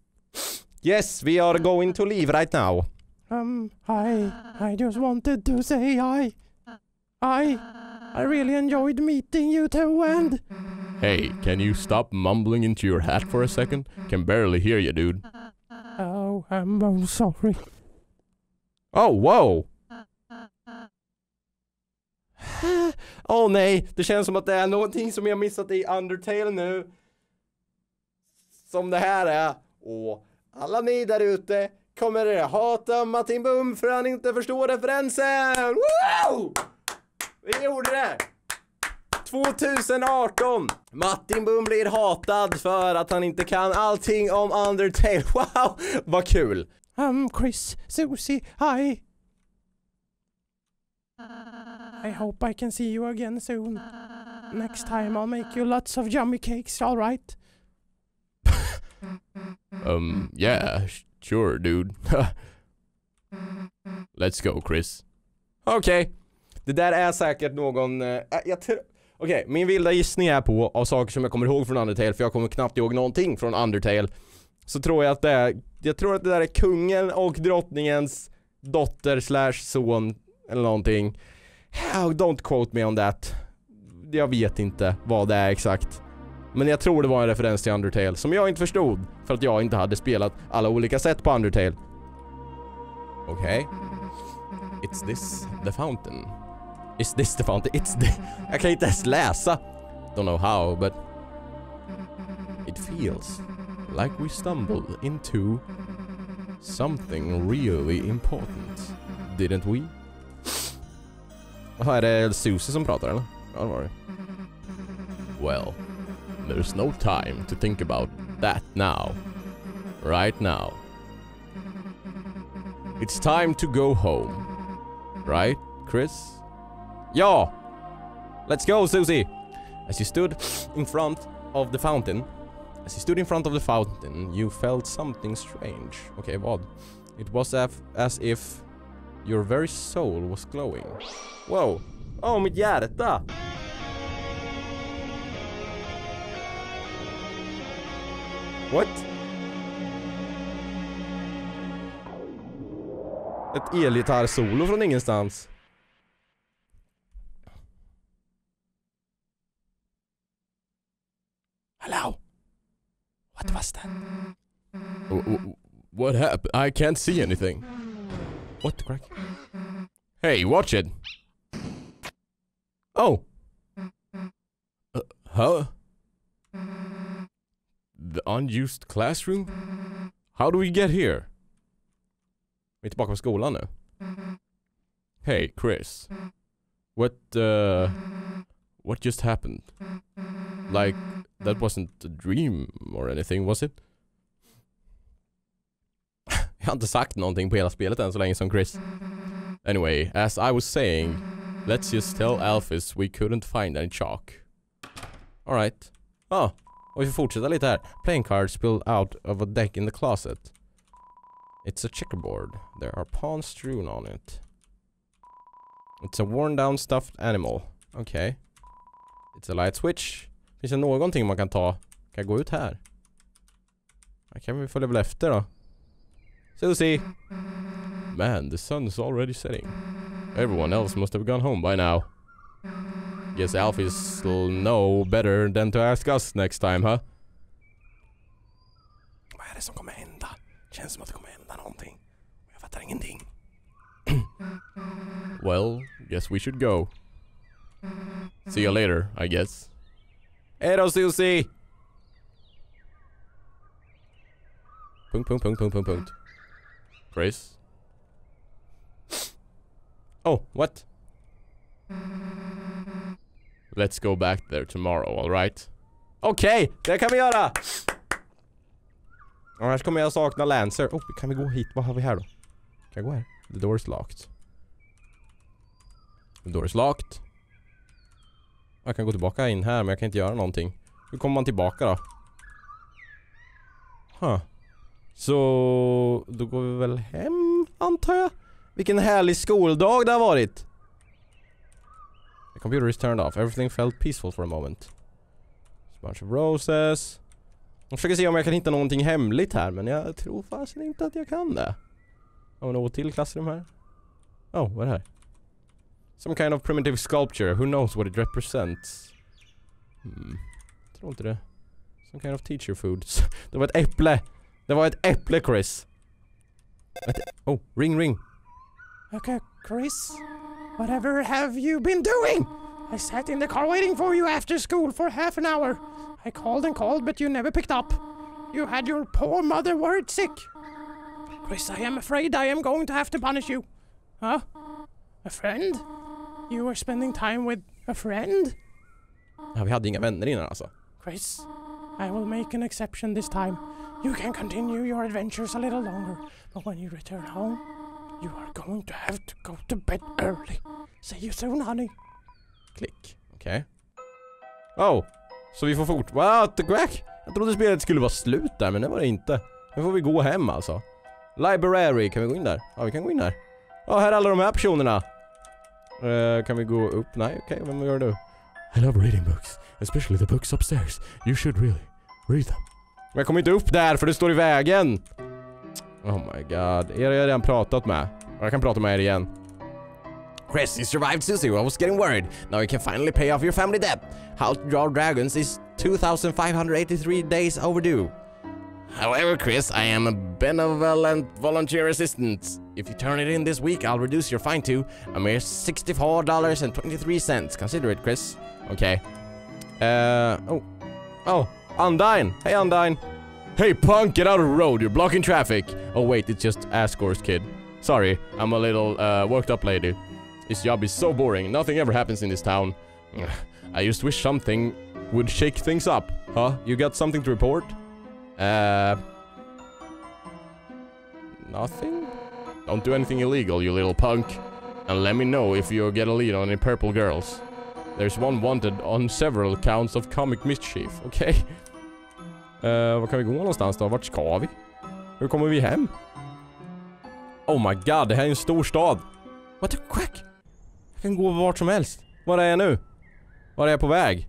Yes, we are going to leave right now. Um, I... I just wanted to say I... I... I really enjoyed meeting you two and... Hey, can you stop mumbling into your hat for a second? Can barely hear you, dude. Oh, I'm so sorry. Oh, wow! Åh oh, nej, det känns som att det är någonting som jag missat i Undertale nu. Som det här är. Och alla ni där ute kommer hata Martin Bum för han inte förstår referensen. Wow! Vi gjorde det! tjugo arton. Martin Bum blir hatad för att han inte kan allting om Undertale. Wow, vad kul! Um, Chris, Susie, hi. I hope I can see you again soon. Next time I'll make you lots of yummy cakes, all right? um, yeah, sure, dude. Let's go, Chris. Okej. Okay. Det där är säkert någon... Uh, jag tror... Okej, okay, min vilda gissning är på av saker som jag kommer ihåg från Undertale, för jag kommer knappt ihåg någonting från Undertale. Så tror jag att det är... Jag tror att det där är kungen och drottningens dotter slash son eller någonting. Oh, don't quote me on that. Jag vet inte vad det är exakt. Men jag tror det var en referens till Undertale som jag inte förstod för att jag inte hade spelat alla olika sätt på Undertale. Okej. Okay. It's this the fountain. Is this the fountain? It's the... Jag kan inte ens läsa. Don't know how, but... It feels like we stumbled into something really important. Didn't we? Jaha, är det Susie som pratar eller? Ja, det var det. Well, there's no time to think about that now. Right now. It's time to go home. Right, Chris? Ja! Let's go, Susie! As you stood in front of the fountain, as you stood in front of the fountain, you felt something strange. Okay, vad? It was as, as if your very soul was glowing. Wow! Oh, mitt hjärta! What? Ett elgitarr-solo från ingenstans. Hello? What was that? W w what happened? I can't see anything. What the crack? Hey, watch it. Oh! Uh, huh? The unused classroom? How do we get here? Vi är tillbaka på skolan nu. Hey, Chris. What, uh... What just happened? Like, that wasn't a dream or anything, was it? Jag har inte sagt någonting på hela spelet än så länge som Chris. Anyway, as I was saying, let's just tell Alphys we couldn't find any chalk. Alright. Ja, oh, och vi får fortsätta lite här. Playing cards spilled out of a deck in the closet. It's a checkerboard. There are pawns strewn on it. It's a worn down stuffed animal. Okay. It's a light switch. Finns det någonting man kan ta? Kan jag gå ut här? Här kan vi följa väl efter då. Susie! Man, the sun's already setting. Everyone else must have gone home by now. Guess Alphys will know better than to ask us next time, huh? Vad är det som kommer hända? Känns som att det kommer hända någonting. Jag fattar ingenting. Well, guess we should go. See you later, I guess. Hej då, Susie! Punkt, punkt, punkt, punkt, punkt, punkt. Chris? Oh, what? Let's go back there tomorrow, alright? Okej, okay, det kan vi göra! Annars kommer jag sakna Lancer. Oh, kan vi gå hit? Vad har vi här då? Kan jag gå här? The door is locked. The door is locked. Jag kan gå tillbaka in här, men jag kan inte göra någonting. Hur kommer man tillbaka då? Huh. Så då går vi väl hem, antar jag. Vilken härlig skoldag det har varit. The computer is turned off. Everything felt peaceful for a moment. A bunch of roses. Jag försöker se om jag kan hitta någonting hemligt här, men jag tror fast inte att jag kan det. Har vi något till klassrum här? Oh, vad är det här? Some kind of primitive sculpture. Who knows what it represents? Hmm. Jag tror inte det. Some kind of teacher foods. Det var ett äpple. Det var ett äpple, Chris. Ett oh, ring, ring. Okay, Chris. Whatever have you been doing? I sat in the car waiting for you after school for half an hour. I called and called, but you never picked up. You had your poor mother worried sick. Chris, I am afraid I am going to have to punish you. Huh? A friend? You were spending time with a friend? Ja, vi hade inga vänner innan alltså. Chris, I will make an exception this time. You can continue your adventures a little longer, but when you return home, you are going to have to go to bed early. See you soon, honey. Klick. Okej. Okay. Oh, så vi får fort... What the crack? Jag trodde spelet skulle vara slut där, men det var det inte. Nu får vi gå hem alltså. Library, kan vi gå in där? Ja, vi kan gå in där. Ja, här är alla de här personerna. Uh, kan vi gå upp? Nej, okej, okay, vem gör du? I love reading books, especially the books upstairs. You should really read them. Men jag kommer inte upp där för det står i vägen. Oh my god. Er har jag redan pratat med. Jag kan prata med er igen. Chris, you survived Susie. I was getting worried. Now you can finally pay off your family debt. How to Draw Dragons is two thousand five hundred eighty-three days overdue. However, Chris, I am a benevolent volunteer assistant. If you turn it in this week, I'll reduce your fine to a mere sixty-four dollars and twenty-three cents. Consider it, Chris. Okay. Uh, oh. Oh, Undyne. Hey, Undyne. Hey punk, get out of the road, you're blocking traffic. Oh wait, it's just Asgore's kid. Sorry, I'm a little uh, worked up lady. This job is so boring, nothing ever happens in this town. I just wish something would shake things up. Huh? You got something to report? Uh... Nothing? Don't do anything illegal, you little punk. And let me know if you get a lead on any purple girls. There's one wanted on several counts of comic mischief, okej? Okay? Uh, var kan vi gå någonstans då? Vart ska vi? Hur kommer vi hem? Oh my god, det här är en stor stad. What the crack? Jag kan gå vart som helst. Var är jag nu? Var är jag på väg?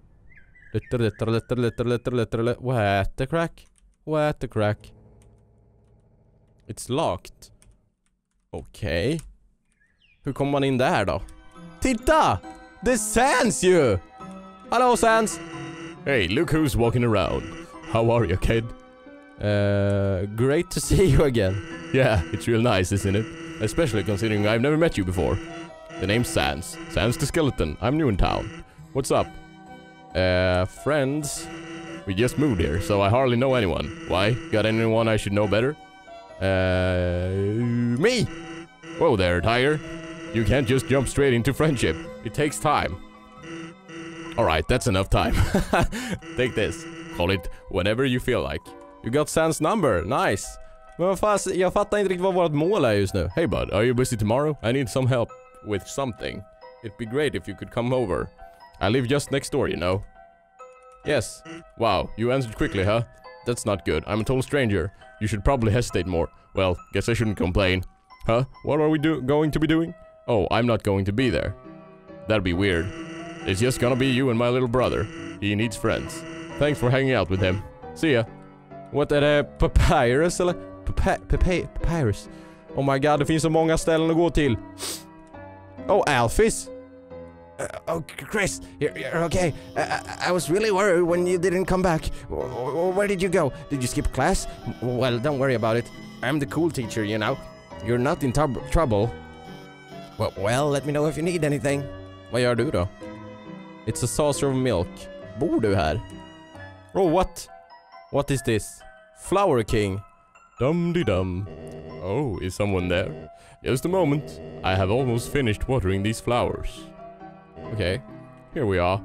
What the crack? What the crack? It's locked. Okej. Okay. Hur kommer man in där då? Titta! Det är Sans ju! Hallå Sans! Hey, look who's walking around. How are you, kid? Uh, great to see you again. Yeah, it's real nice, isn't it? Especially considering I've never met you before. The name's Sans. Sans the Skeleton. I'm new in town. What's up? Uh, friends. We just moved here, so I hardly know anyone. Why? Got anyone I should know better? Uh, me! Whoa there, Tiger. You can't just jump straight into friendship. It takes time. Alright, that's enough time. Take this. Call it whenever you feel like. You got Sans number. Nice. Men vad fan, jag fattar inte riktigt vad vårt mål är just nu. Hey bud, are you busy tomorrow? I need some help with something. It'd be great if you could come over. I live just next door, you know. Yes. Wow, you answered quickly, huh? That's not good. I'm a total stranger. You should probably hesitate more. Well, guess I shouldn't complain. Huh? What are we do going to be doing? Oh, I'm not going to be there. That'd be weird. It's just gonna be you and my little brother. He needs friends. Thanks for hanging out with him. See ya. What är det? Papyrus eller? Papyrus. Oh my god, det finns så många ställen att gå till. Oh, Alphys. Uh, oh, Chris, you're, you're okay. I, I was really worried when you didn't come back. Where did you go? Did you skip class? Well, don't worry about it. I'm the cool teacher, you know. You're not in trouble. Well, well, let me know if you need anything. Vad gör du då? It's a saucer of milk. Bor du här? Oh, what? What is this? Flower King. Dum-de-dum. Oh, is someone there? Just a moment. I have almost finished watering these flowers. Okay, here we are.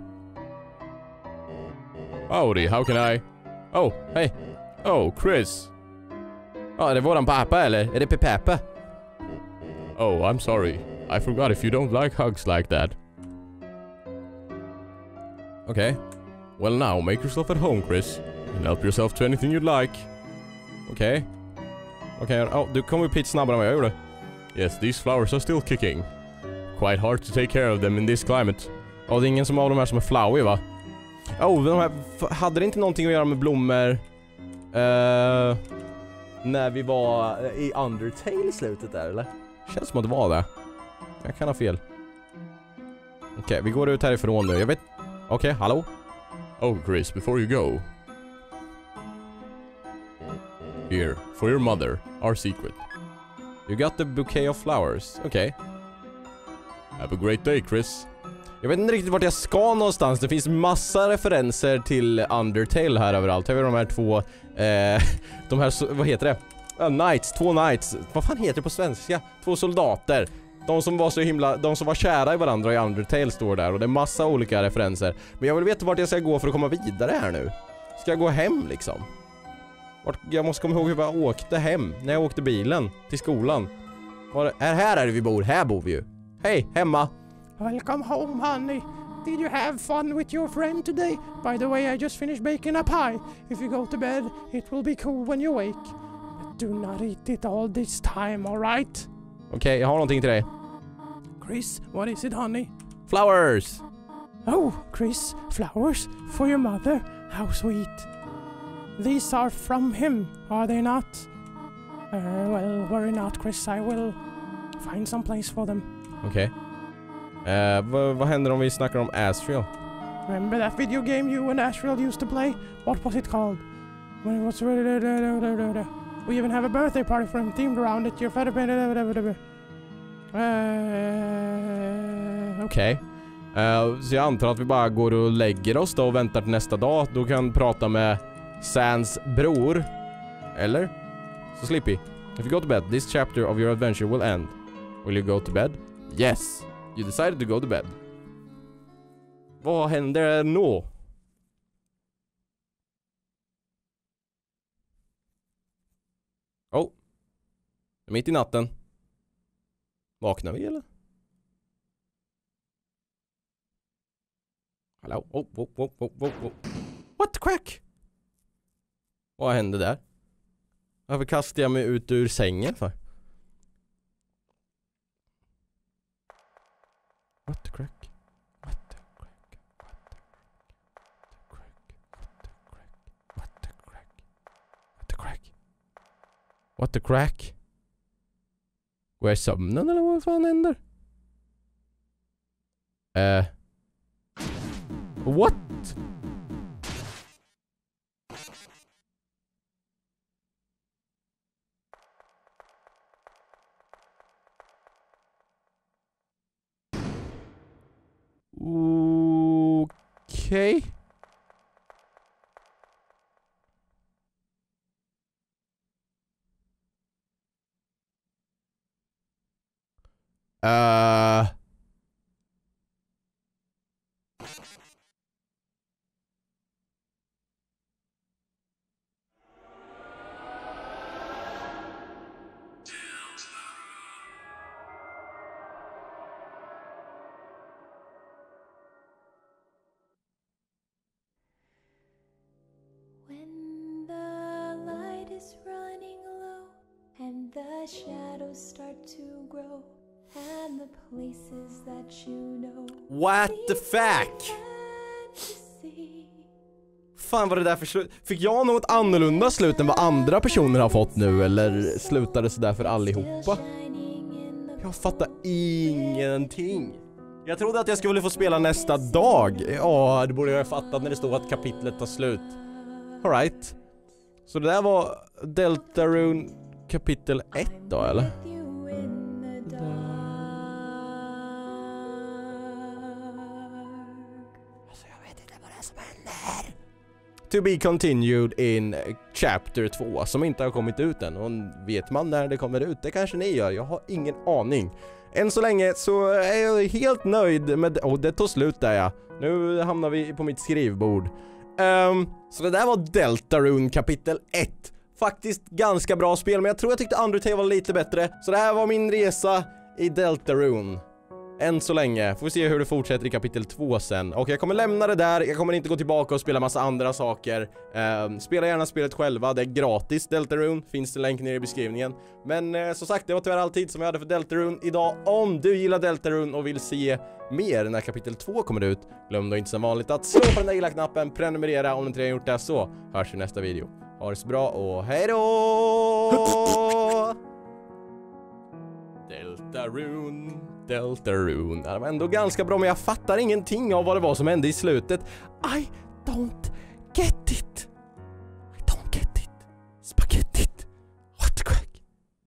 Howdy, how can I... Oh, hey. Oh, Chris. Ja, oh, är det våran pappa eller? Är det Pepe? Oh, I'm sorry. I forgot if you don't like hugs like that. Okay. Well now, make yourself at home, Chris. And help yourself to anything you'd like. Okay. Okay, oh, du kom upp hit snabbare än vad jag gjorde. Yes, these flowers are still kicking. Quite hard to take care of them in this climate. Ja, oh, det är ingen som av de här som är flowy, va? Oh, de här, hade det inte någonting att göra med blommor uh, när vi var i Undertale i slutet där, eller? Känns som att det var det. Jag kan ha fel. Okej, okay, vi går ut härifrån nu. Jag vet... Okej, okay, hallå? Oh, Chris, before you go. Here, for your mother, our secret. You got the bouquet of flowers. Okej. Okay. Have a great day, Chris. Jag vet inte riktigt vart jag ska någonstans. Det finns massa referenser till Undertale här överallt. Här har vi de här två... Eh, de här... Vad heter det? Uh, knights, två knights. Vad fan heter det på svenska? Två soldater. De som var så himla... De som var kära i varandra i Undertale står där. Och det är massa olika referenser. Men jag vill veta vart jag ska gå för att komma vidare här nu. Ska jag gå hem liksom? Vart, jag måste komma ihåg hur jag åkte hem. När jag åkte bilen till skolan. Var, här, här är det vi bor. Här bor vi ju. Hej, hemma. Welcome home, honey. Did you have fun with your friend today? By the way, I just finished baking a pie. If you go to bed, it will be cool when you wake. But do not eat it all this time, all right? Okej, okay, jag har någonting till dig. Chris, what is it, honey? Flowers! Oh, Chris, flowers for your mother. How sweet. These are from him, are they not? Uh, well, worry not, Chris. I will find some place for them. Okej. Okay. Uh, vad, vad händer om vi snackar om Asriel? Remember that video game you and Asriel used to play? What was it called? When it was... We even have a birthday party for him themed around it. Your father... Uh, Okej. Okay. Uh, så jag antar att vi bara går och lägger oss då och väntar till nästa dag. Då kan prata med Sans bror. Eller? Så Sleepy. If you go to bed, this chapter of your adventure will end. Will you go to bed? Yes. You decided to go to bed. Vad händer nu? Oh. Mitt i natten. Vaknar vi eller? Hallå? Oh, oh, oh, oh, oh, oh. What the crack? Vad hände där? Varför kastade jag mig ut ur sängen för? What the crack? What the crack? What the crack? What the crack? What the crack? What the crack? Går jag i sömnen eller vad fan händer? Eh... What? Okay. Uh The shadows start to grow and the places that you know. What the fuck? Fan vad det där för slut. Fick jag något annorlunda slut än vad andra personer har fått nu eller slutade så där för allihopa? Jag fattar ingenting. Jag trodde att jag skulle få spela nästa dag. Ja, det borde jag ha fattat när det stod att kapitlet tar slut. All right. Så det där var Deltarune kapitel ett då, eller? Alltså jag vet inte vad det är som händer. To be continued in chapter två som inte har kommit ut än. Och vet man när det kommer ut? Det kanske ni gör. Jag har ingen aning. Än så länge så är jag helt nöjd med... Åh, oh, det tog slut där ja. Nu hamnar vi på mitt skrivbord. Um, så det där var Deltarune kapitel ett. Faktiskt ganska bra spel, men jag tror jag tyckte Undertale var lite bättre. Så det här var min resa i Deltarune. Än så länge. Får vi se hur det fortsätter i kapitel två sen. Och jag kommer lämna det där. Jag kommer inte gå tillbaka och spela massa andra saker. Uh, spela gärna spelet själva. Det är gratis, Deltarune. Finns det länk nere i beskrivningen. Men uh, som sagt, det var tyvärr all tid som jag hade för Deltarune idag. Om du gillar Deltarune och vill se mer när kapitel två kommer ut, glöm då inte som vanligt att slå på den där gilla knappen. Prenumerera om du inte redan gjort det, så hörs vi i nästa video. Ha det så bra och hej då! Deltarune, Deltarune. Det var ändå ganska bra, men jag fattar ingenting av vad det var som hände i slutet. I don't